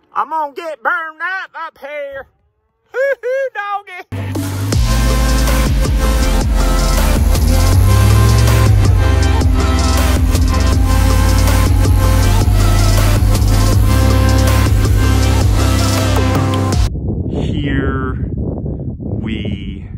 I'm gonna get burned up here. Hoo-hoo, doggy. Here we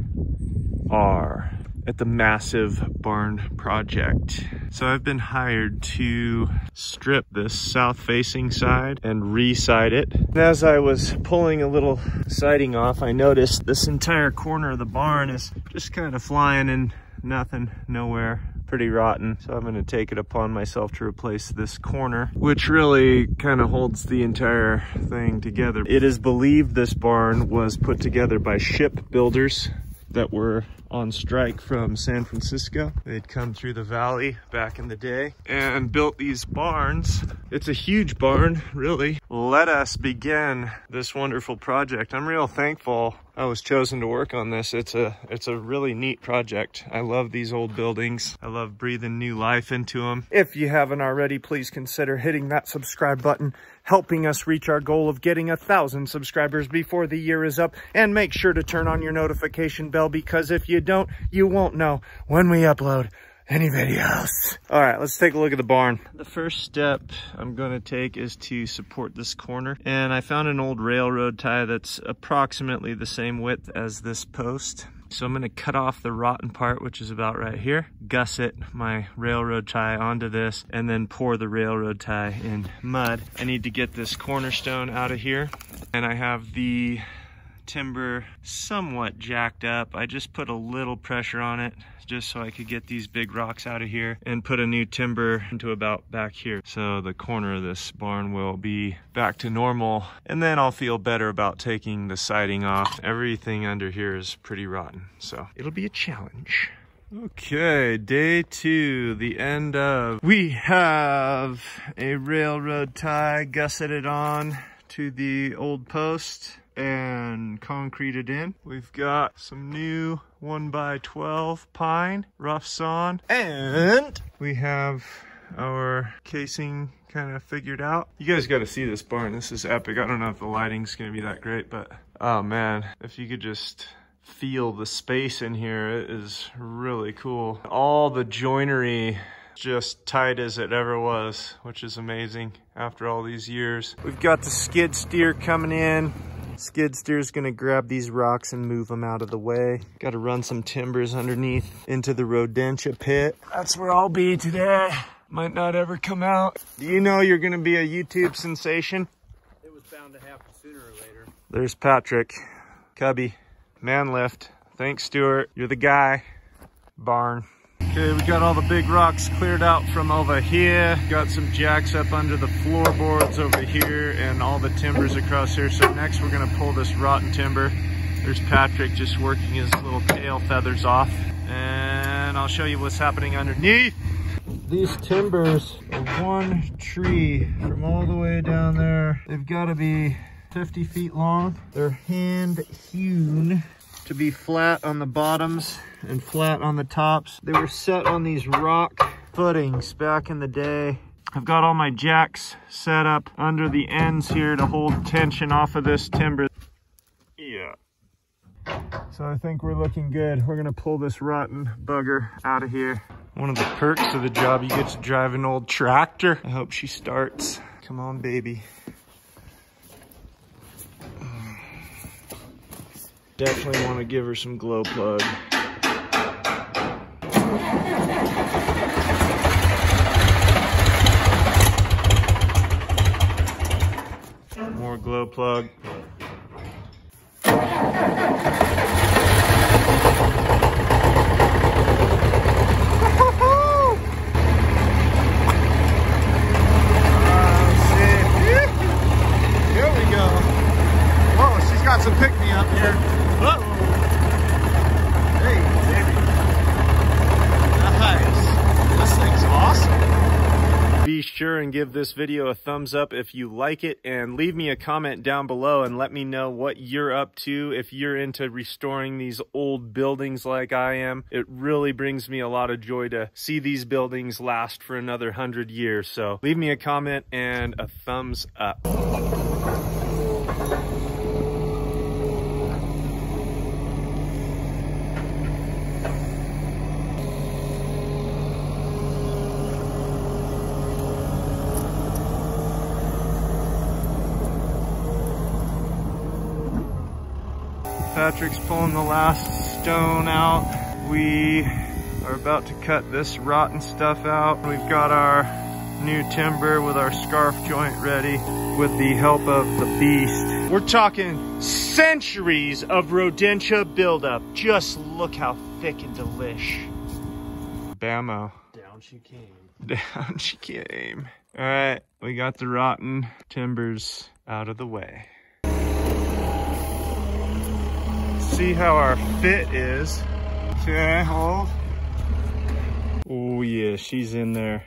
are at the massive barn project. So I've been hired to strip this south-facing side and re-side it. And as I was pulling a little siding off, I noticed this entire corner of the barn is just kind of flying in nothing, nowhere. Pretty rotten. So I'm gonna take it upon myself to replace this corner, which really kind of holds the entire thing together. It is believed this barn was put together by shipbuilders that were on strike from San Francisco. They'd come through the valley back in the day and built these barns. It's a huge barn, really. Let us begin this wonderful project. I'm real thankful I was chosen to work on this. It's a really neat project. I love these old buildings. I love breathing new life into them. If you haven't already, please consider hitting that subscribe button, helping us reach our goal of getting 1,000 subscribers before the year is up, and make sure to turn on your notification bell, because if you don't, you won't know when we upload any videos. All right, let's take a look at the barn. The first step I'm gonna take is to support this corner. And I found an old railroad tie that's approximately the same width as this post. So I'm gonna cut off the rotten part, which is about right here, gusset my railroad tie onto this, and then pour the railroad tie in mud. I need to get this cornerstone out of here. And I have the timber somewhat jacked up. I just put a little pressure on it just so I could get these big rocks out of here and put a new timber into about back here. So the corner of this barn will be back to normal, and then I'll feel better about taking the siding off. Everything under here is pretty rotten, so it'll be a challenge. Okay, day 2, the end of. We have a railroad tie gusseted on to the old post and concreted in. We've got some new 1x12 pine rough sawn, and we have our casing kind of figured out. You guys got to see this barn. This is epic. I don't know if the lighting's gonna be that great, but oh man, if you could just feel the space in here, it is really cool. All the joinery just tight as it ever was, which is amazing after all these years. We've got the skid steer coming in. Skid steer's gonna grab these rocks and move them out of the way. Got to run some timbers underneath into the Rodentia pit. That's where I'll be today. Might not ever come out. Do you know you're gonna be a YouTube sensation? It was bound to happen sooner or later. There's Patrick, Cubby, man lift. Thanks, Stuart. You're the guy. Barn. Okay, we got all the big rocks cleared out from over here. Got some jacks up under the floorboards over here and all the timbers across here. So next we're gonna pull this rotten timber. There's Patrick just working his little tail feathers off. And I'll show you what's happening underneath. These timbers are one tree from all the way down there. They've gotta be 50 feet long. They're hand hewn to be flat on the bottoms and flat on the tops. They were set on these rock footings back in the day. I've got all my jacks set up under the ends here to hold tension off of this timber. Yeah. So I think we're looking good. We're gonna pull this rotten bugger out of here. One of the perks of the job, you get to drive an old tractor. I hope she starts. Come on, baby. Definitely want to give her some glow plug. More glow plug. Here we go. Whoa, she's got some pick-me-up here. Whoa. Hey, baby. Nice. This thing's awesome. Be sure and give this video a thumbs up if you like it, and leave me a comment down below and let me know what you're up to if you're into restoring these old buildings like I am. It really brings me a lot of joy to see these buildings last for another 100 years. So leave me a comment and a thumbs up. Patrick's pulling the last stone out. We are about to cut this rotten stuff out. We've got our new timber with our scarf joint ready with the help of the beast. We're talking centuries of rodentia buildup. Just look how thick and delish. Bammo. Down she came. Down she came. All right, we got the rotten timbers out of the way. See how our fit is. Okay, hold. Oh yeah, she's in there.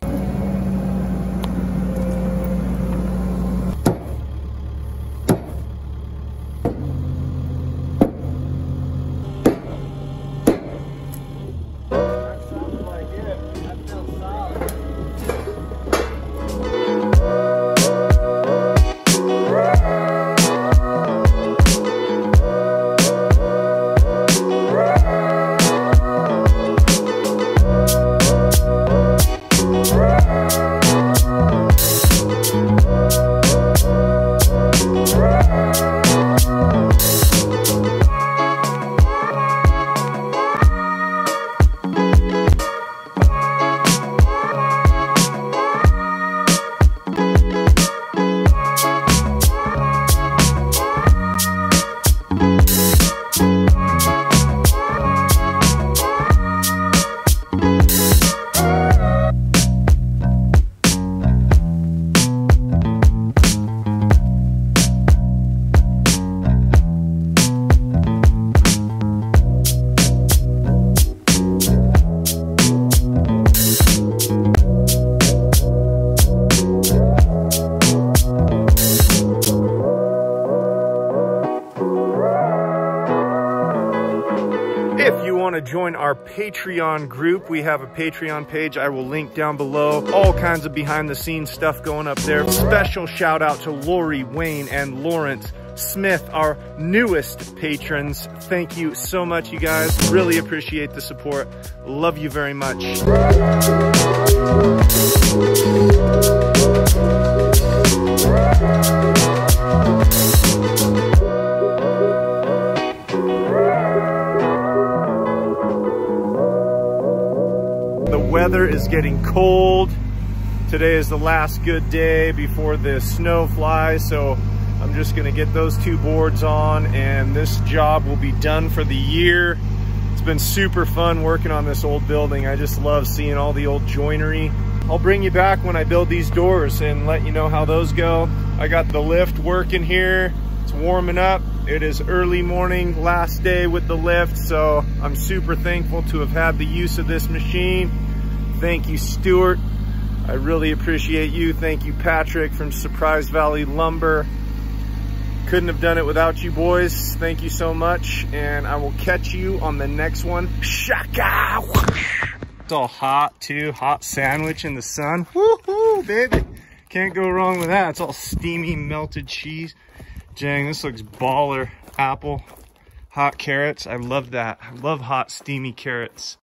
To join our Patreon group, we have a Patreon page. I will link down below. All kinds of behind the scenes stuff going up there. Special shout out to Lori, Wayne, and Lawrence Smith, our newest patrons. Thank you so much, you guys. Really appreciate the support. Love you very much. The weather is getting cold. Today is the last good day before the snow flies, so I'm just gonna get those two boards on and this job will be done for the year. It's been super fun working on this old building. I just love seeing all the old joinery. I'll bring you back when I build these doors and let you know how those go. I got the lift working here. It's warming up. It is early morning, last day with the lift, so I'm super thankful to have had the use of this machine. Thank you, Stuart. I really appreciate you. Thank you, Patrick from Surprise Valley Lumber. Couldn't have done it without you boys. Thank you so much, and I will catch you on the next one. Shaka! It's all hot too, hot sandwich in the sun. Woohoo, baby. Can't go wrong with that. It's all steamy, melted cheese. Dang, this looks baller. Apple, hot carrots. I love that. I love hot, steamy carrots.